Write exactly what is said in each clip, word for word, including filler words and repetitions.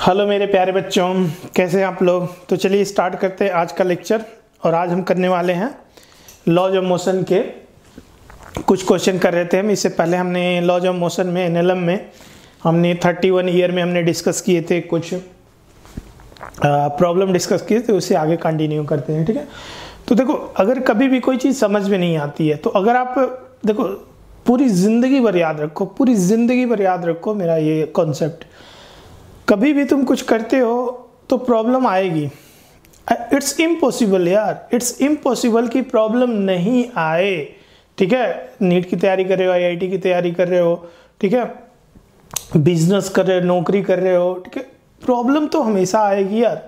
Hello मेरे प्यारे बच्चों, कैसे हैं आप लोग। तो चलिए स्टार्ट करते हैं आज का लेक्चर। और आज हम करने वाले हैं लॉज ऑफ मोशन के कुछ क्वेश्चन कर रहे थे हम। इससे पहले हमने लॉज ऑफ मोशन में एनएलएम में हमने इकतीस ईयर में हमने डिस्कस किए थे, कुछ प्रॉब्लम डिस्कस किए थे, उससे आगे कंटिन्यू करते हैं। ठीक है, तो देखो अगर कभी भी कोई चीज़ समझ में नहीं आती है तो अगर आप देखो पूरी ज़िंदगी भर याद रखो, पूरी ज़िंदगी भर याद रखो मेरा ये कॉन्सेप्ट, कभी भी तुम कुछ करते हो तो प्रॉब्लम आएगी। इट्स इम्पॉसिबल यार, इट्स इम्पॉसिबल कि प्रॉब्लम नहीं आए। ठीक है, नीट की तैयारी कर रहे हो, आईआईटी की तैयारी कर रहे हो, ठीक है, बिजनेस कर रहे हो, नौकरी कर रहे हो, ठीक है, प्रॉब्लम तो हमेशा आएगी यार।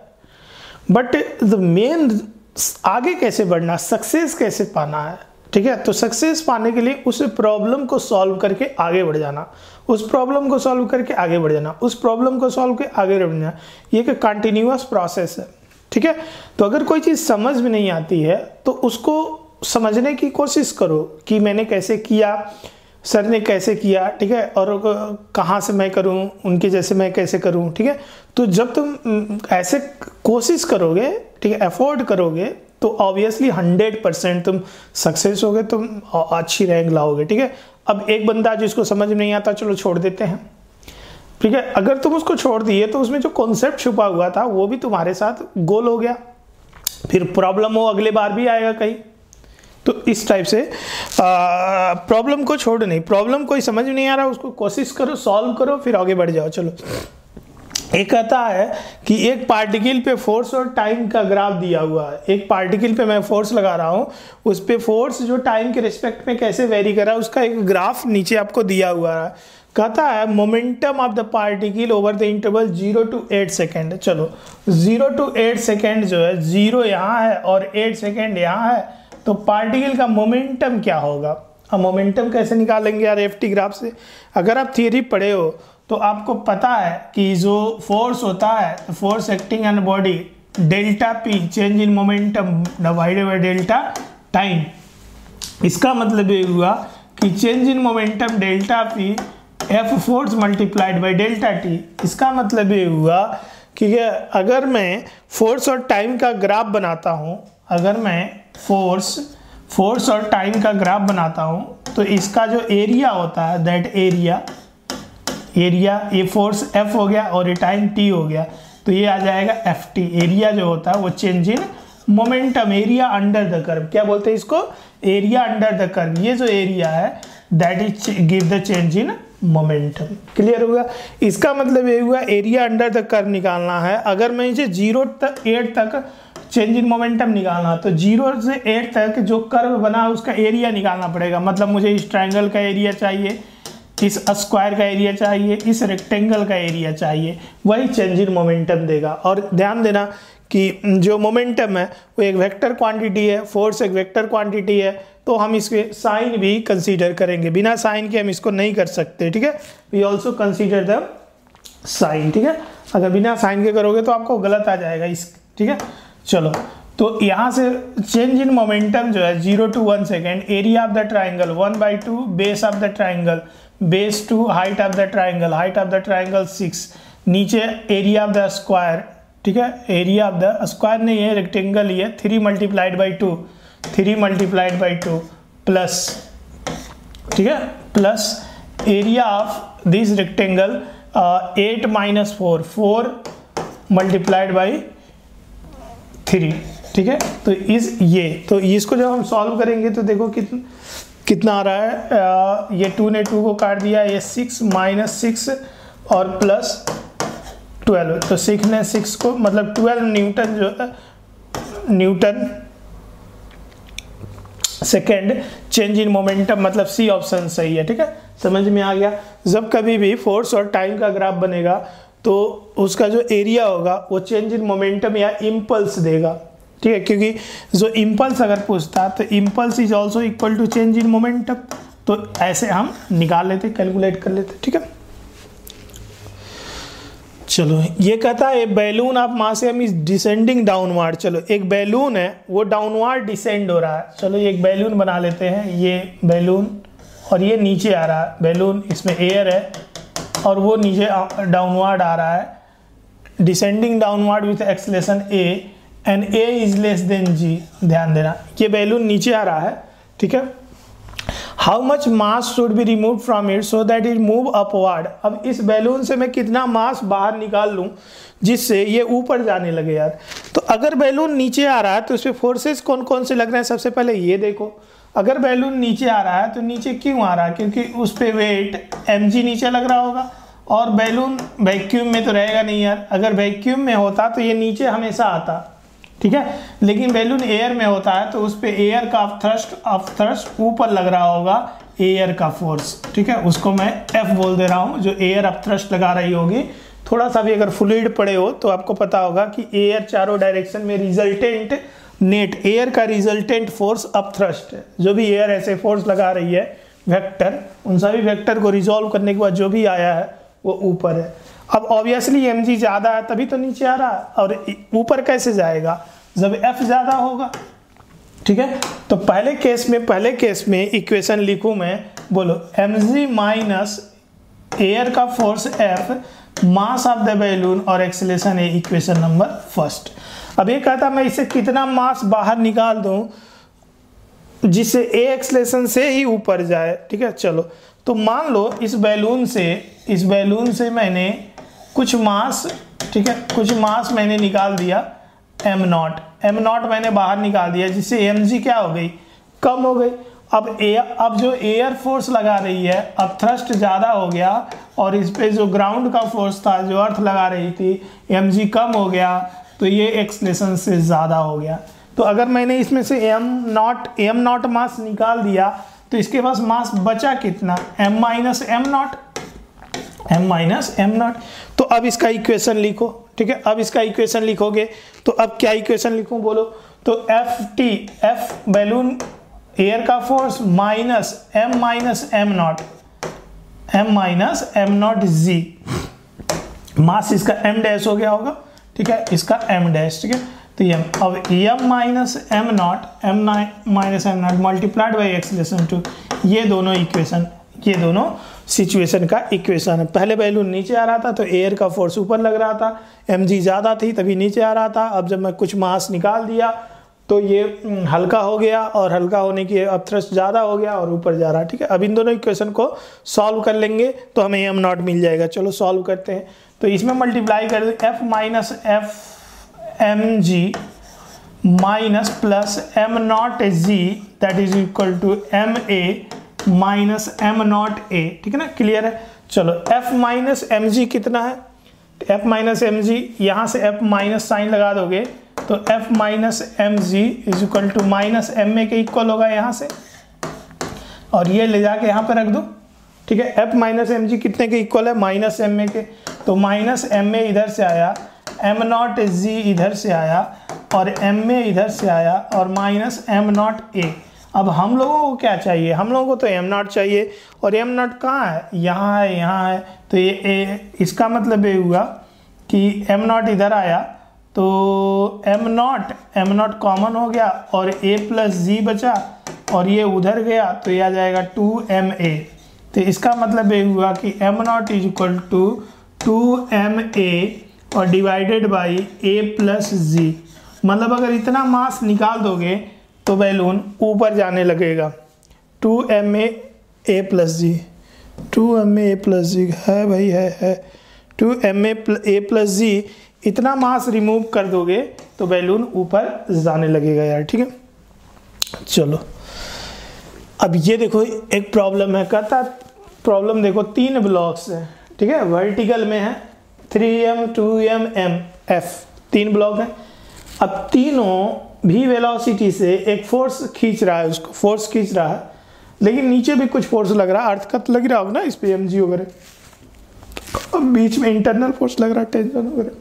बट द मेन आगे कैसे बढ़ना, सक्सेस कैसे पाना है, ठीक है। तो सक्सेस पाने के लिए उस प्रॉब्लम को सॉल्व करके आगे बढ़ जाना, उस प्रॉब्लम को सॉल्व करके आगे बढ़ जाना, उस प्रॉब्लम को सॉल्व करके आगे बढ़ जाना, ये एक कंटिन्यूअस प्रोसेस है। ठीक है, तो अगर कोई चीज़ समझ में नहीं आती है तो उसको समझने की कोशिश करो कि मैंने कैसे किया, सर ने कैसे किया, ठीक है, और कहाँ से मैं करूँ, उनके जैसे मैं कैसे करूँ। ठीक है, तो जब तुम ऐसे कोशिश करोगे, ठीक है, एफोर्ड करोगे, तो ऑब्वियसली हंड्रेड परसेंट तुम सक्सेस होगे, तुम अच्छी रैंक लाओगे। ठीक है, अब एक बंदा जिसको समझ में नहीं आता, चलो छोड़ देते हैं। ठीक है, अगर तुम उसको छोड़ दिए तो उसमें जो कॉन्सेप्ट छुपा हुआ था वो भी तुम्हारे साथ गोल हो गया, फिर प्रॉब्लम हो अगले बार भी आएगा कहीं। तो इस टाइप से प्रॉब्लम को छोड़ नहीं, प्रॉब्लम कोई समझ में नहीं आ रहा उसको कोशिश करो, सॉल्व करो, फिर आगे बढ़ जाओ। चलो, एक कहता है कि एक पार्टिकल पे फोर्स और टाइम का ग्राफ दिया हुआ है। एक पार्टिकल पे मैं फोर्स लगा रहा हूँ, उस पे फोर्स जो टाइम के रिस्पेक्ट में कैसे वेरी कर रहा है उसका एक ग्राफ नीचे आपको दिया हुआ है। कहता है momentum of the particle over the interval zero to eight second. चलो, जीरो टू एट सेकेंड जो है, जीरो यहाँ है और एट सेकेंड यहाँ है, तो पार्टिकल का मोमेंटम क्या होगा। अब मोमेंटम कैसे निकालेंगे यार एफ टी ग्राफ से। अगर आप थियरी पढ़े हो तो आपको पता है कि जो फोर्स होता है, force acting on body, delta P change in momentum divided by delta time. इसका मतलब ये हुआ कि change in momentum delta P F force multiplied by delta T. इसका मतलब ये हुआ कि अगर मैं फोर्स और टाइम का ग्राफ बनाता हूँ, अगर मैं फोर्स फोर्स और टाइम का ग्राफ बनाता हूँ तो इसका जो एरिया होता है, दैट एरिया एरिया ये फोर्स F हो गया और ये टाइम T हो गया, तो ये आ जाएगा एफ टी। एरिया जो होता है वो change in momentum, area under the curve, क्या बोलते हैं इसको, एरिया अंडर द कर्व। ये जो एरिया है that is give the change in momentum. Clear होगा। इसका मतलब ये हुआ एरिया अंडर द कर्व निकालना है। अगर मैं इसे जीरो तक एट तक चेंज इन मोमेंटम निकालना, तो जीरो से एट तक जो कर्व बना उसका एरिया निकालना पड़ेगा। मतलब मुझे इस ट्रायंगल का एरिया चाहिए, इस स्क्वायर का एरिया चाहिए, इस रेक्टेंगल का एरिया चाहिए, वही चेंज इन मोमेंटम देगा। और ध्यान देना कि जो मोमेंटम है वो एक वेक्टर क्वांटिटी है, फोर्स एक वेक्टर क्वांटिटी है, तो हम इसके साइन भी कंसीडर करेंगे। बिना साइन के हम इसको नहीं कर सकते। ठीक है, we also consider the sign. ठीक है, अगर बिना साइन के करोगे तो आपको गलत आ जाएगा इस। ठीक है, चलो, तो यहाँ से चेंज इन मोमेंटम जो है zero to one second, area of the triangle one by two, base of the triangle, base two, height of the triangle, height of the triangle six, नीचे एरिया ऑफ द स्क्वायर, ठीक है, area of the square नहीं है, rectangle ही है, three multiplied by two, three multiplied by two plus, ठीक है, plus area of this rectangle eight minus four, four multiplied by three. ठीक है, तो इस ये तो इसको जब हम सॉल्व करेंगे तो देखो कितना कितना आ रहा है। आ, ये टू ने टू को काट दिया, ये सिक्स माइनस सिक्स और प्लस ट्वेल्व, तो सिक्स ने सिक्स को मतलब ट्वेल्व न्यूटन जो है, newton second change in momentum, मतलब सी ऑप्शन सही है। ठीक है, समझ में आ गया। जब कभी भी फोर्स और टाइम का ग्राफ बनेगा तो उसका जो एरिया होगा वो चेंज इन मोमेंटम या इम्पल्स देगा। ठीक है, क्योंकि जो इम्पल्स अगर पूछता तो impulse is also equal to change in momentum, तो ऐसे हम निकाल लेते, कैलकुलेट कर लेते। ठीक है, चलो, ये कहता है balloon of mass M is descending downward. चलो, एक बैलून है वो डाउनवर्ड डिसेंड हो रहा है। चलो, एक बैलून बना लेते हैं, ये बैलून, और ये नीचे आ रहा है बैलून, इसमें एयर है और वो नीचे डाउनवर्ड आ रहा है, descending downward with acceleration A and A is less than G. ध्यान देना ये बैलून नीचे आ रहा है, ठीक है। How much mass should be remove from it so that it move upward. अब इस बैलून से मैं कितना मास बाहर निकाल लूँ जिससे ये ऊपर जाने लगे यार। तो अगर बैलून नीचे आ रहा है तो उस पर फोर्सेस कौन कौन से लग रहे हैं, सबसे पहले ये देखो। अगर बैलून नीचे आ रहा है तो नीचे क्यों आ रहा है, क्योंकि उस पर वेट एम जी नीचे लग रहा होगा, और बैलून वैक्यूम में तो रहेगा नहीं यार। अगर वैक्यूम में होता तो ये नीचे हमेशा आता, ठीक है, लेकिन बैलून एयर में होता है तो उस पर एयर का थ्रस्ट ऑफ थ्रस्ट ऊपर लग रहा होगा, एयर का फोर्स, ठीक है, उसको मैं एफ बोल दे रहा हूँ, जो एयर ऑफ थ्रस्ट लगा रही होगी। थोड़ा सा भी अगर फ्लूइड पड़े हो तो आपको पता होगा कि एयर चारों डायरेक्शन में रिजल्टेंट नेट एयर का रिजल्टेंट फोर्स ऑफ थ्रस्ट है। जो भी एयर ऐसे फोर्स लगा रही है वेक्टर, उन सभी वेक्टर को रिजॉल्व करने के बाद जो भी आया है वो ऊपर है। अब ऑब्वियसली एम जी ज़्यादा है तभी तो नीचे आ रहा है, और ऊपर कैसे जाएगा जब एफ ज़्यादा होगा, ठीक है। तो पहले केस में पहले केस में इक्वेशन लिखूँ मैं, बोलो एम जी माइनस एयर का force F, mass of the balloon और एक्सेलरेशन है इक्वेशन नंबर फर्स्ट। अब ये कहता मैं इसे कितना मास बाहर निकाल दूं जिससे ए एक्सेलरेशन से ही ऊपर जाए, ठीक है। चलो तो मान लो इस बैलून से इस बैलून से मैंने कुछ मास, ठीक है, कुछ मास मैंने निकाल दिया एम नॉट एम नॉट मैंने बाहर निकाल दिया, जिससे एम जी क्या हो गई, कम हो गई। अब ए अब जो एयर फोर्स लगा रही है, अब थ्रस्ट ज़्यादा हो गया, और इस पे जो ग्राउंड का फोर्स था, जो अर्थ लगा रही थी, एम जी कम हो गया, तो ये एक्सेलरेशन से ज़्यादा हो गया। तो अगर मैंने इसमें से M not M not mass निकाल दिया तो इसके पास मास बचा कितना, M minus M not M minus M not. तो अब इसका इक्वेशन लिखो, ठीक है। अब इसका इक्वेशन लिखोगे तो अब क्या इक्वेशन लिखूं बोलो, तो F T F balloon air का force minus M minus M not M minus M not G, mass इसका एम डैश हो गया होगा, ठीक है, इसका एम डैश, ठीक है। तो ये अब M minus M not M minus M not multiplied by acceleration two, ये दोनों इक्वेशन ये दोनों सिचुएशन का इक्वेशन है। पहले बैलून नीचे आ रहा था तो एयर का फोर्स ऊपर लग रहा था, एम जी ज़्यादा थी तभी नीचे आ रहा था। अब जब मैं कुछ मास निकाल दिया तो ये हल्का हो गया, और हल्का होने की अब थ्रस्ट ज़्यादा हो गया और ऊपर जा रहा है, ठीक है। अब इन दोनों इक्वेशन को सॉल्व कर लेंगे तो हमें एम नॉट मिल जाएगा। चलो सॉल्व करते हैं। तो इसमें मल्टीप्लाई कर दे F minus F M G minus plus M not G that is equal to M A minus M not A, ठीक है ना, क्लियर है। चलो f माइनस एम जी कितना है, f माइनस एम जी, यहाँ से f माइनस साइन लगा दोगे तो f minus M G is equal to minus M A के इक्वल होगा यहाँ से, और ये ले जाके यहाँ पे रख दो, ठीक है। f माइनस एम जी कितने के इक्वल है, माइनस एम ए के, तो माइनस एम ए इधर से आया, एम नॉट जी इधर से आया, और एम ए इधर से आया, और माइनस एम नॉट ए। अब हम लोगों को क्या चाहिए, हम लोगों को तो एम नॉट चाहिए, और एम नॉट कहाँ है, यहाँ है, यहाँ है। तो ये ए, इसका मतलब ये हुआ कि एम नॉट इधर आया तो M not M not common हो गया, और ए प्लस जी बचा, और ये उधर गया तो ये आ जाएगा टू एम ए। तो इसका मतलब ये हुआ कि M not is equal to two M A और divided by A plus G. मतलब अगर इतना मास निकाल दोगे तो बैलून ऊपर जाने लगेगा। Two M A A plus G, two M A plus G है भाई, है है two M A A plus G. इतना मास रिमूव कर दोगे तो बैलून ऊपर जाने लगेगा यार, ठीक है। चलो अब ये देखो एक प्रॉब्लम है, कहता प्रॉब्लम देखो तीन ब्लॉक्स है, ठीक है, वर्टिकल में है three M two M M F, तीन ब्लॉक है। अब तीनों भी वेलोसिटी से एक फोर्स खींच रहा है, उसको फोर्स खींच रहा है, लेकिन नीचे भी कुछ फोर्स लग रहा है, अर्थ का तो लग रहा होगा ना इस पे एम जी वगैरह, अब बीच में इंटरनल फोर्स लग रहा है, टेंशन वगैरह।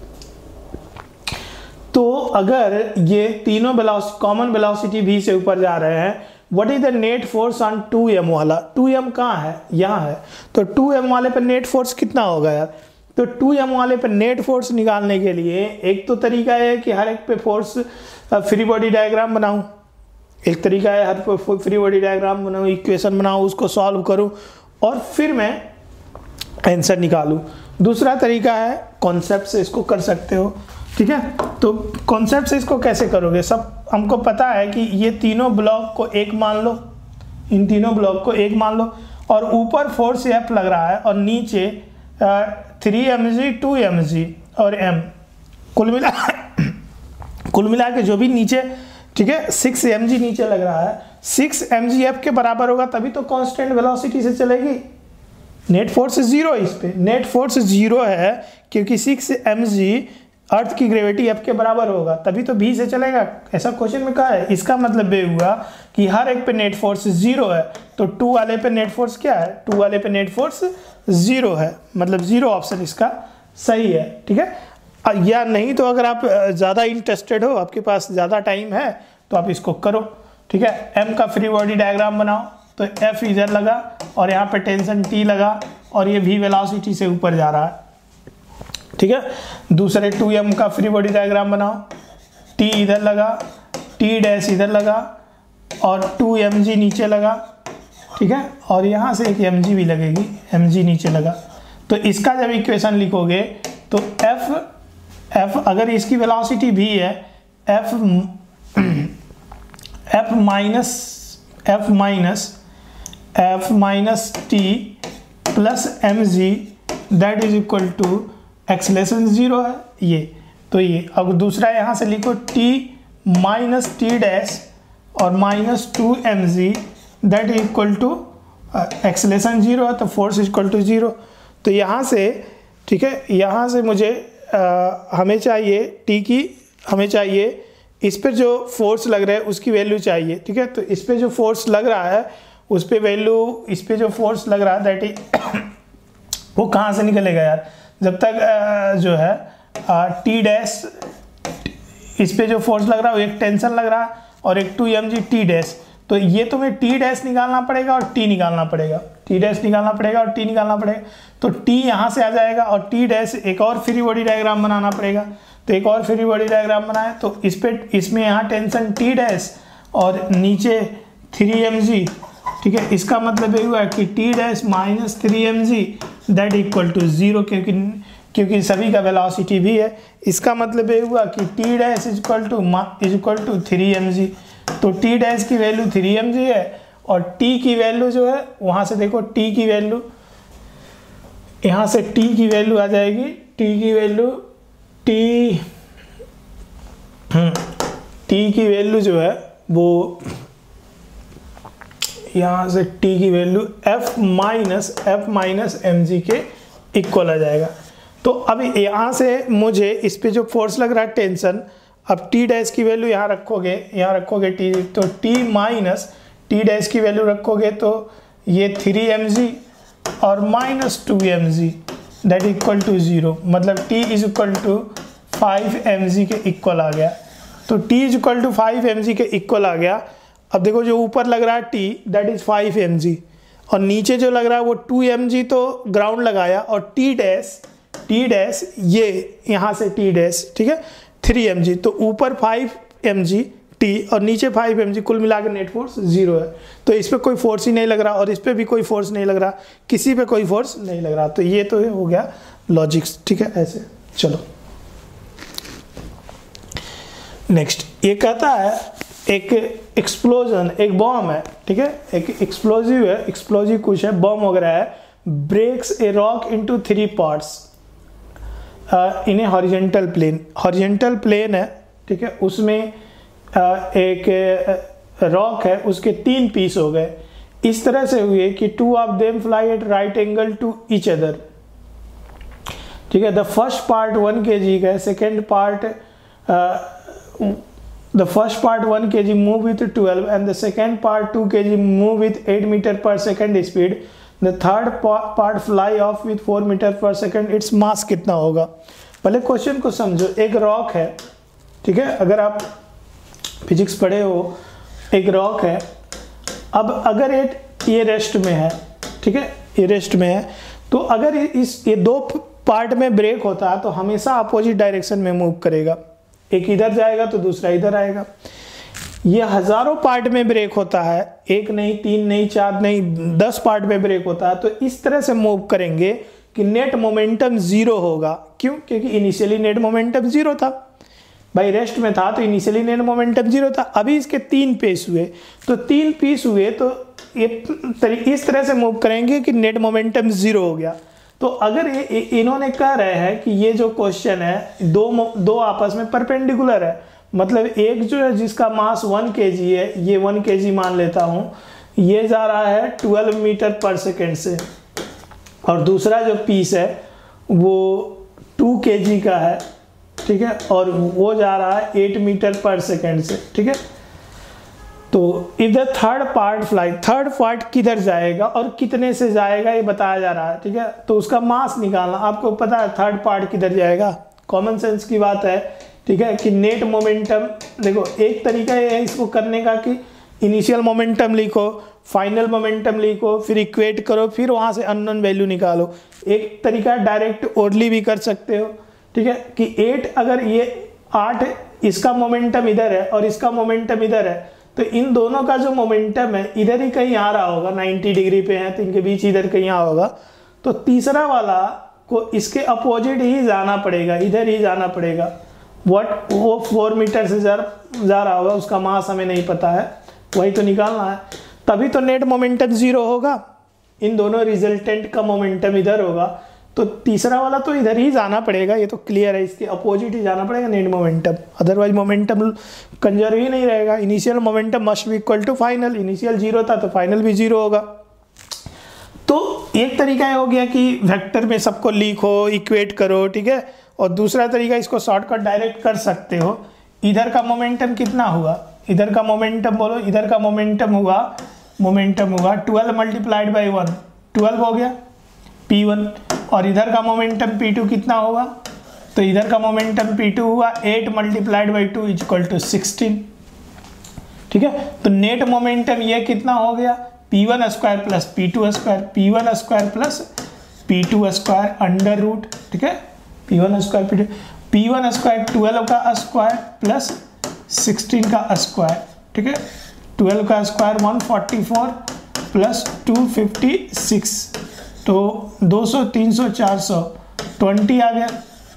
तो अगर ये तीनों वेलोसिटी कॉमन वेलोसिटी भी से ऊपर जा रहे हैं, what is the net force on two M वाला, टू एम कहाँ है, यहाँ है, तो टू एम वाले पे नेट फोर्स कितना होगा यार। तो टू एम वाले पे नेट फोर्स निकालने के लिए एक तो तरीका है कि हर एक पे फोर्स फ्री बॉडी डायग्राम बनाऊं, एक तरीका है हर पे फ्री बॉडी डायग्राम बनाऊं, इक्वेशन बनाऊं, उसको सॉल्व करूं और फिर मैं आंसर निकालूं। दूसरा तरीका है कॉन्सेप्ट से इसको कर सकते हो, ठीक है। तो कॉन्सेप्ट से इसको कैसे करोगे, सब हमको पता है कि ये तीनों ब्लॉक को एक मान लो, इन तीनों ब्लॉक को एक मान लो, और ऊपर फोर्स एफ लग रहा है और नीचे three M G two M G और एम, कुल मिला कुल मिला के जो भी नीचे, ठीक है, सिक्स एम जी नीचे लग रहा है, सिक्स एम जी एफ के बराबर होगा तभी तो कांस्टेंट वेलोसिटी से चलेगी। नेट फोर्स जीरो, इस पे नेट फोर्स जीरो है क्योंकि सिक्स एम जी अर्थ की ग्रेविटी एफ के बराबर होगा, तभी तो भी से चलेगा, ऐसा क्वेश्चन में कहा है। इसका मतलब ये हुआ कि हर एक पे नेट फोर्स जीरो है, तो टू वाले पे नेट फोर्स क्या है, टू वाले पे नेट फोर्स जीरो है, मतलब जीरो ऑप्शन इसका सही है, ठीक है। या नहीं तो अगर आप ज़्यादा इंटरेस्टेड हो, आपके पास ज़्यादा टाइम है, तो आप इसको करो, ठीक है। एम का फ्री बॉडी डायग्राम बनाओ, तो एफ इधर लगा और यहाँ पे टेंशन टी लगा और ये भी वेलोसिटी से ऊपर जा रहा है, ठीक है। दूसरे टू एम का फ्री बॉडी डायग्राम बनाओ, टी इधर लगा, टी डैश इधर लगा और टू एम जी नीचे लगा, ठीक है, और यहाँ से एक एम जी भी लगेगी, एम जी नीचे लगा। तो इसका जब इक्वेशन लिखोगे तो एफ एफ अगर इसकी वेलोसिटी भी है, F F minus F minus F minus T plus M G that is equal to acceleration zero है ये। तो ये अब दूसरा यहाँ से लिखो टी माइनस टी डैश और minus two M G that is equal to acceleration zero है, तो फोर्स इक्वल टू जीरो। तो यहाँ से, ठीक है, यहाँ से मुझे आ, हमें चाहिए टी की, हमें चाहिए इस पर जो फोर्स लग रहा है उसकी वैल्यू चाहिए, ठीक है। तो इस पर जो फोर्स लग रहा है उस पर वैल्यू, इस पर जो फोर्स लग रहा है दैट इज वो कहाँ से निकलेगा यार, जब तक जो है टी डैश, इस पे जो फोर्स लग रहा है वो एक टेंशन लग रहा है और एक two M G T dash, तो ये तुम्हें टी डैश निकालना पड़ेगा और टी निकालना पड़ेगा, टी डैश निकालना पड़ेगा और टी निकालना पड़ेगा। तो टी यहाँ से आ जाएगा और टी डैश एक और फ्री बॉडी डायग्राम बनाना पड़ेगा, तो एक और फ्री बॉडी डायग्राम बनाए तो इस पे, इसमें यहाँ टेंशन टी डैश और नीचे थ्री एम जी, ठीक है। इसका मतलब ये हुआ कि T dash minus three M G that equal to zero, क्योंकि क्योंकि सभी का वेलोसिटी भी है। इसका मतलब ये हुआ कि T dash is equal to is equal to three M G, तो टी डैश की वैल्यू थ्री एम जी है और टी की वैल्यू जो है वहाँ से देखो, टी की वैल्यू यहाँ से टी की वैल्यू आ जाएगी, टी की वैल्यू टी टी की वैल्यू जो है वो यहाँ से टी की value F minus F minus M G के इक्वल आ जाएगा। तो अब यहाँ से मुझे इस पे जो फोर्स लग रहा है टेंशन, अब टी डैश की वैल्यू यहाँ रखोगे, यहाँ रखोगे टी, तो टी माइनस टी डैश की वैल्यू रखोगे तो ये थ्री एम जी और minus two M G that equal to zero, मतलब T is equal to five M G के इक्वल आ गया। तो T is equal to five M G के इक्वल आ गया। अब देखो जो ऊपर लग रहा है T that is five M G और नीचे जो लग रहा है वो टू एम जी, तो ग्राउंड लगाया और टी डैश टी डैश ये यहाँ से टी डैश, ठीक है, थ्री एम जी, तो ऊपर फाइव एम जी टी और नीचे फाइव एम जी, कुल मिलाकर नेट फोर्स जीरो है। तो इस पर कोई फोर्स ही नहीं लग रहा और इस पर भी कोई फोर्स नहीं लग रहा, किसी पे कोई फोर्स नहीं लग रहा। तो ये तो हो गया लॉजिक्स, ठीक है। ऐसे चलो नेक्स्ट, ये कहता है एक एक्सप्लोजन, एक बॉम्ब है, ठीक है, एक एक्सप्लोजिव है, एक्सप्लोजिव कुछ है, बॉम्ब वगैरह है, breaks a rock into three parts in a horizontal plane. Horizontal plane है, ठीक है, उसमें uh, एक रॉक है, उसके तीन पीस हो गए, इस तरह से हुए कि two of them fly at right angle to each other, ठीक है। The first part one K G का, second part the first part one kg move with twelve and the second part two kg move with eight meter per second speed, the third part fly off with four meter per second, its mass कितना होगा। पहले question को समझो, एक rock है, ठीक है, अगर आप फिजिक्स पढ़े हो, एक रॉक है, अब अगर ये ये रेस्ट में है, ठीक है, ये रेस्ट में है, तो अगर इस ये दो पार्ट में ब्रेक होता है तो हमेशा अपोजिट डायरेक्शन में मूव करेगा, एक इधर जाएगा तो दूसरा इधर आएगा। ये हजारों पार्ट में ब्रेक होता है, एक नहीं, तीन नहीं, चार नहीं, दस पार्ट में ब्रेक होता है, तो इस तरह से मूव करेंगे कि नेट मोमेंटम जीरो होगा। क्यों? क्योंकि इनिशियली नेट मोमेंटम जीरो था भाई, रेस्ट में था तो इनिशियली नेट मोमेंटम जीरो था। अभी इसके तीन पीस हुए, तो तीन पीस हुए तो ये इस तरह से मूव करेंगे कि नेट मोमेंटम जीरो हो गया। तो अगर ये इन्होंने कह रहे हैं कि ये जो क्वेश्चन है दो दो आपस में परपेंडिकुलर है, मतलब एक जो है जिसका मास वन केजी है, ये वन केजी मान लेता हूँ, ये जा रहा है ट्वेल्व मीटर पर सेकेंड से, और दूसरा जो पीस है वो टू केजी का है, ठीक है, और वो जा रहा है एट मीटर पर सेकेंड से, ठीक है। तो इधर third part fly, third part किधर जाएगा और कितने से जाएगा ये बताया जा रहा है, ठीक है। तो उसका मास निकालना, आपको पता है थर्ड पार्ट किधर जाएगा, कॉमन सेंस की बात है, ठीक है, कि नेट मोमेंटम, देखो एक तरीका ये है इसको करने का कि इनिशियल मोमेंटम लिखो, फाइनल मोमेंटम लिखो, फिर इक्वेट करो, फिर वहाँ से अननोन वैल्यू निकालो। एक तरीका डायरेक्ट ओरली भी कर सकते हो, ठीक है, कि एट अगर ये आठ इसका मोमेंटम इधर है और इसका मोमेंटम इधर है, तो इन दोनों का जो मोमेंटम है इधर ही कहीं आ रहा होगा, नब्बे डिग्री पे है तो इनके बीच इधर कहीं आ होगा। तो तीसरा वाला को इसके अपोजिट ही जाना पड़ेगा, इधर ही जाना पड़ेगा। व्हाट वो फोर मीटर से जा, जा रहा होगा, उसका मास हमें नहीं पता है, वही तो निकालना है। तभी तो नेट मोमेंटम जीरो होगा, इन दोनों रिजल्टेंट का मोमेंटम इधर होगा, तो तीसरा वाला तो इधर ही जाना पड़ेगा, ये तो क्लियर है, इसके अपोजिट ही जाना पड़ेगा net momentum, otherwise momentum conserve ही नहीं रहेगा। Initial momentum must be equal to final, initial zero था तो फाइनल भी जीरो होगा। तो एक तरीका ये हो गया कि वेक्टर में सबको लिखो, इक्वेट करो, ठीक है, और दूसरा तरीका इसको शॉर्टकट डायरेक्ट कर सकते हो। इधर का मोमेंटम कितना हुआ, इधर का मोमेंटम बोलो, इधर का मोमेंटम हुआ मोमेंटम हुआ twelve multiplied by one, twelve हो गया पी वन, और इधर का मोमेंटम पी टू कितना होगा, तो इधर का मोमेंटम पी टू हुआ eight multiplied by two is equal to sixteen, ठीक है। तो नेट मोमेंटम ये कितना हो गया, P one square plus P two square, P one square plus P two square under root, ठीक है, P one square P two, P one square twelve का स्क्वायर प्लस सिक्सटीन का स्क्वायर, ठीक है, ट्वेल्व का square one forty four plus two fifty six, तो दो सौ, तीन सौ, चार सौ, ट्वेंटी आ गया,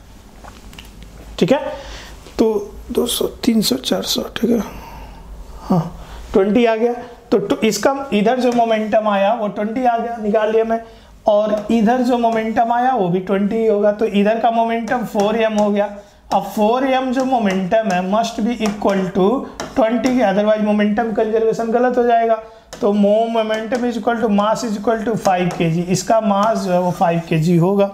ठीक है। तो दो सौ, तीन सौ, चार सौ, ठीक है, हाँ ट्वेंटी आ गया। तो, तो इसका इधर जो मोमेंटम आया वो ट्वेंटी आ गया, निकाल लिया मैं, और इधर जो मोमेंटम आया वो भी ट्वेंटी ही होगा, तो इधर का मोमेंटम फोर एम हो गया। अब फोर एम जो मोमेंटम है must be equal to twenty K, otherwise momentum conservation गलत हो जाएगा। तो momentum is equal to mass is equal to five K G, इसका मास जो है वो फाइव के जी होगा,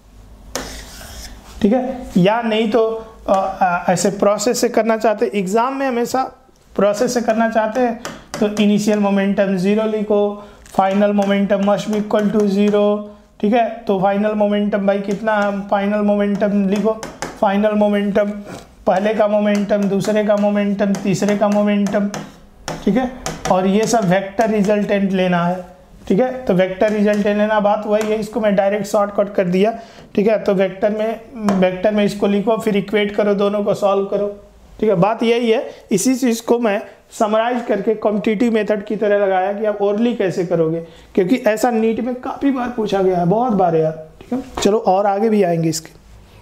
ठीक है। या नहीं तो आ, आ, ऐसे प्रोसेस से करना चाहते, एग्जाम में हमेशा प्रोसेस से करना चाहते हैं तो इनिशियल मोमेंटम जीरो लिखो, final momentum must be equal to zero, ठीक है। तो फाइनल मोमेंटम भाई कितना है, फाइनल मोमेंटम लिखो, फाइनल मोमेंटम पहले का मोमेंटम, दूसरे का मोमेंटम, तीसरे का मोमेंटम, ठीक है, और ये सब वेक्टर रिजल्टेंट लेना है, ठीक है। तो वेक्टर रिजल्टेंट लेना, बात वही है, इसको मैं डायरेक्ट शॉर्टकट कर दिया, ठीक है। तो वेक्टर में वेक्टर में इसको लिखो, फिर इक्वेट करो, दोनों को सॉल्व करो, ठीक है। बात यही है, इसी चीज़ को मैं समराइज करके कॉम्पिटिटिव मेथड की तरह लगाया कि आप ओरली कैसे करोगे, क्योंकि ऐसा नीट में काफ़ी बार पूछा गया है, बहुत बार यार, ठीक है। चलो और आगे भी आएंगे इसके।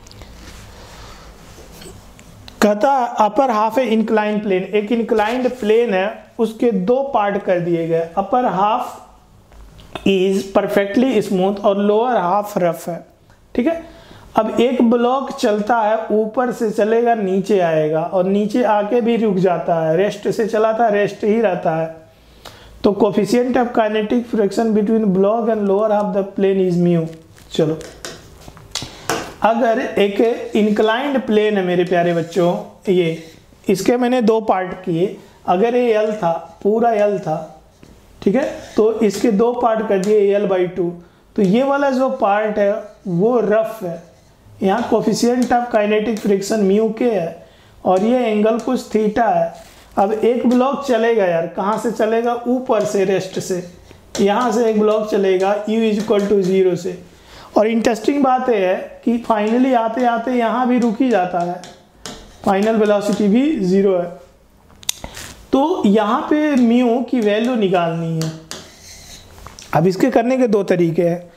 कहता अपर हाफ है इंक्लाइंड प्लेन, एक इंक्लाइंड प्लेन है, उसके दो पार्ट कर दिए गए, upper half is perfectly smooth और लोअर हाफ रफ है, ठीक है। अब एक ब्लॉक चलता है, ऊपर से चलेगा नीचे आएगा और नीचे आके भी रुक जाता है, रेस्ट से चला था रेस्ट ही रहता है। तो coefficient of kinetic friction between block and lower half the plane is mu. चलो, अगर एक इंक्लाइंड प्लेन है मेरे प्यारे बच्चों, ये इसके मैंने दो पार्ट किए, अगर ये एल था, पूरा एल था, ठीक है, तो इसके दो पार्ट कर दिए एल बाई टू, तो ये वाला जो पार्ट है वो रफ है, यहाँ coefficient of kinetic friction mu K है और ये एंगल कुछ थीटा है। अब एक ब्लॉक चलेगा यार, कहाँ से चलेगा, ऊपर से, रेस्ट से, यहाँ से एक ब्लॉक चलेगा u is equal to zero से, और इंटरेस्टिंग बात है कि फाइनली आते आते यहाँ भी रुक ही जाता है, फाइनल वेलोसिटी भी जीरो है। तो यहाँ पे म्यू की वैल्यू निकालनी है। अब इसके करने के दो तरीके हैं,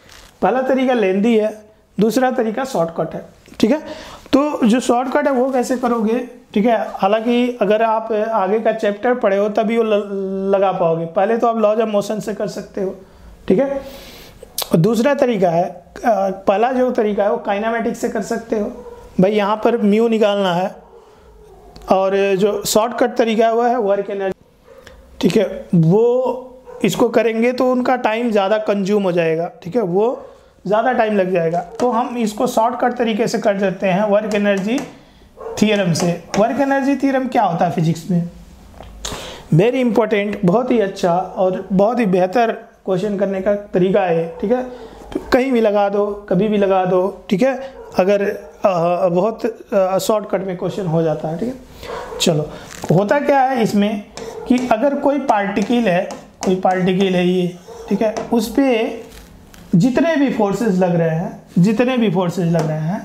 पहला तरीका लेंदी है, दूसरा तरीका शॉर्टकट है, ठीक है। तो जो शॉर्टकट है वो कैसे करोगे, ठीक है। हालांकि अगर आप आगे का चैप्टर पढ़े हो तभी वो लगा पाओगे, पहले तो आप लॉज ऑफ मोशन से कर सकते हो, ठीक है। दूसरा तरीका है, पहला जो तरीका है वो काइनेमेटिक्स से कर सकते हो, भाई यहाँ पर म्यू निकालना है, और जो शॉर्टकट तरीका है वो है वर्क एनर्जी, ठीक है। वो इसको करेंगे तो उनका टाइम ज़्यादा कंज्यूम हो जाएगा, ठीक है, वो ज़्यादा टाइम लग जाएगा। तो हम इसको शॉर्टकट तरीके से कर देते हैं वर्क एनर्जी थ्योरम से। वर्क एनर्जी थ्योरम क्या होता है फिजिक्स में, वेरी इंपॉर्टेंट, बहुत ही अच्छा और बहुत ही बेहतर क्वेश्चन करने का तरीका है, ठीक है। तो कहीं भी लगा दो, कभी भी लगा दो, ठीक है, अगर आ, बहुत शॉर्टकट में क्वेश्चन हो जाता है, ठीक है। चलो, होता क्या है इसमें कि अगर कोई पार्टिकल है, कोई पार्टिकल है ये, ठीक है, उस पर जितने भी फोर्सेस लग रहे हैं, जितने भी फोर्सेस लग रहे हैं,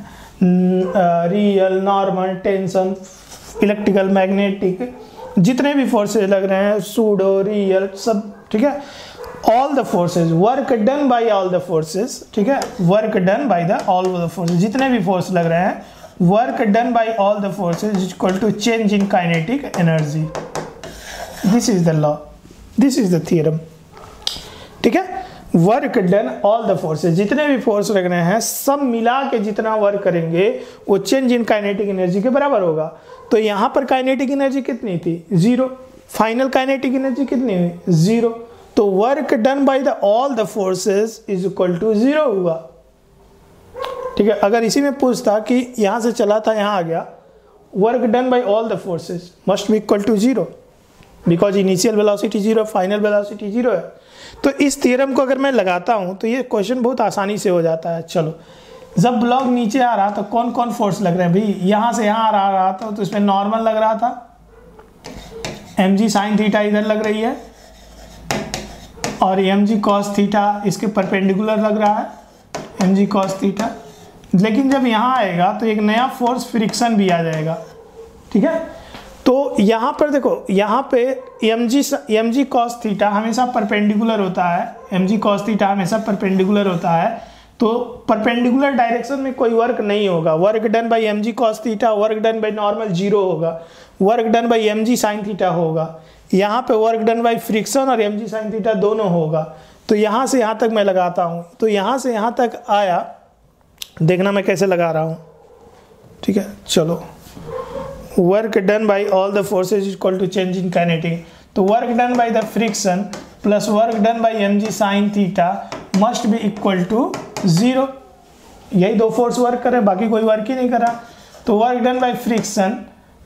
real, normal, tension, electrical, magnetic, जितने भी फोर्सेस लग रहे हैं, सूडो, रियल, सब, ठीक है, all the forces, work done by all the forces, ठीक है, work done by the all the forces, जितने भी फोर्स लग रहे हैं, work done by all the forces is equal to change in kinetic energy. This is the law, this is the theorem, ठीक है। Work done all the forces, जितने भी force लग रहे हैं सब मिला के जितना वर्क करेंगे वो चेंज इन काइनेटिक एनर्जी के बराबर होगा। तो यहाँ पर काइनेटिक एनर्जी कितनी थी, जीरो, फाइनल काइनेटिक एनर्जी कितनी हुई, जीरो। तो work done by the all the forces is equal to zero हुआ, ठीक है। अगर इसी में पूछता कि यहाँ से चला था यहाँ आ गया, work done by all the forces must be equal to zero, because initial velocity zero, final velocity zero है। तो इस थ्योरम को अगर मैं लगाता हूं तो ये क्वेश्चन बहुत आसानी से हो जाता है। चलो, जब ब्लॉक नीचे आ रहा तो कौन कौन फोर्स लग रहे हैं भाई, यहाँ से यहाँ आ रहा था तो इसमें नॉर्मल लग रहा था, एम जी साइन थीटा इधर लग रही है, और एम जी कॉस थीटा इसके परपेंडिकुलर लग रहा है, एम जी कॉस थीटा। लेकिन जब यहाँ आएगा तो एक नया फोर्स फ्रिक्शन भी आ जाएगा, ठीक है। तो यहाँ पर देखो, यहाँ पे M G M G cos theta हमेशा परपेंडिकुलर होता है, एम जी कॉस थीटा हमेशा परपेंडिकुलर होता है, तो परपेंडिकुलर डायरेक्शन में कोई वर्क नहीं होगा। Work done by M G cos theta, work done by normal zero होगा, work done by M G sine theta होगा, यहाँ पे वर्क डन बाय फ्रिक्शन और एम जी साइन थीटा दोनों होगा। तो यहाँ से यहाँ तक मैं लगाता हूँ, तो यहाँ से यहाँ तक आया, देखना मैं कैसे लगा रहा हूँ, ठीक है। चलो, work done by all the forces is equal to change in kinetic, तो work done by the friction plus work done by M G sine theta must be equal to zero. यही दो फोर्स वर्क कर रहे हैं, बाकी कोई work ही नहीं कर रहा। तो work done by friction,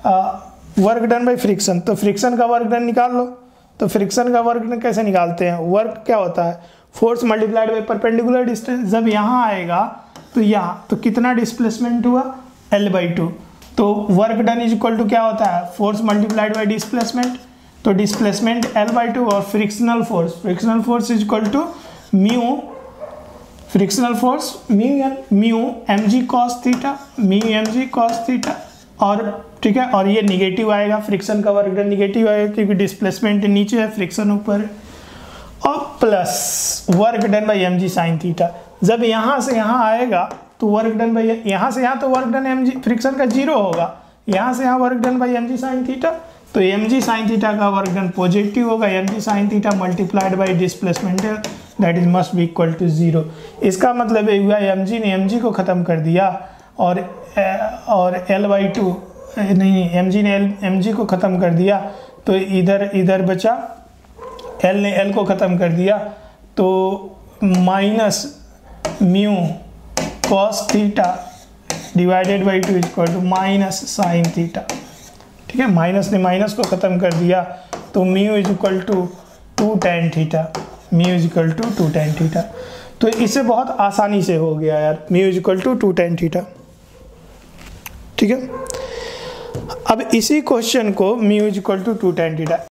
work done by friction, तो फ्रिक्शन का वर्क डन निकाल लो। तो फ्रिक्शन का वर्क डन कैसे निकालते हैं, वर्क क्या होता है, force multiplied by perpendicular distance. जब यहाँ आएगा तो यहाँ, तो कितना डिस्प्लेसमेंट हुआ, एल बाई टू। तो work done is equal to क्या होता है, फोर्स मल्टीप्लाइड बाय डिस्प्लेसमेंट, तो डिस्प्लेसमेंट एल बाई टू, और frictional force, frictional force is equal to mu, frictional force mu N, mu M G cos theta, mu M G cos theta, और ठीक है, और ये निगेटिव आएगा, friction का work done negative आएगा क्योंकि डिस्प्लेसमेंट नीचे है, फ्रिक्शन ऊपर, और plus work done by M G sine theta. जब यहाँ से यहाँ आएगा तो वर्क डन बाई, यहाँ से यहाँ तो work done M G friction का जीरो होगा, यहाँ से यहाँ work done by M G sine theta, तो एम जी साइन थीटा का वर्क डन पॉजिटिव होगा, M G sine theta multiplied by displacement that is must be equal to zero. इसका मतलब ये हुआ एम जी ने एम जी को ख़त्म कर दिया, और और एल बाई टू नहीं, एम जी ने एल एम जी को ख़त्म कर दिया, तो इधर इधर बचा, एल ने एल को ख़त्म कर दिया, तो minus mu cos theta divided by two equal to minus sine theta, ठीक है। माइनस ने माइनस को ख़त्म कर दिया, तो mu is equal to two tan theta, mu is equal to two tan theta. तो इससे बहुत आसानी से हो गया यार, mu is equal to two tan theta, ठीक है। अब इसी क्वेश्चन को mu is equal to two tan theta